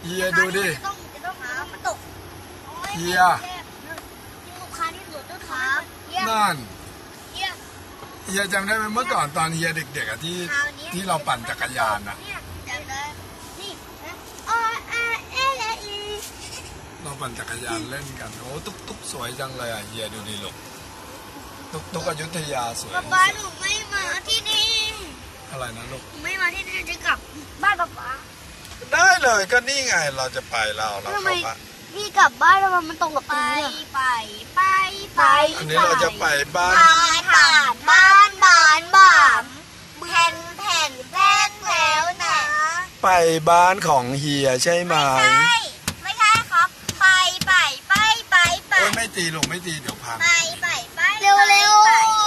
เฮียดูดิต้องมันตกเฮียลูกค้าที่หลุดต้นขานั่นเฮียจำได้ไหมเมื่อก่อนตอนเฮียเด็กๆอะที่เราปั่นจักรยานอะเราปั่นจักรยานเล่นกันโอ้ตุ๊กสวยจังเลยอะเฮียดูดิลูกตุ๊กอยุธยาสวยป๊าหนูไม่มาที่นี่อะไรนะลูกไม่มาที่นี่จะกลับบ้านป๊าได้เลยก็นี่ไงเราจะไปเราเข้าบ้านพี่กลับบ้านแล้วมันตรงกับปีไปอันนี้เราจะไปบ้านบ้านแผ่นแล้วนะไปบ้านของเฮียใช่ไหมไม่ใช่ครับไปไม่ตีลูกไม่ตีเดี๋ยวพังเร็ว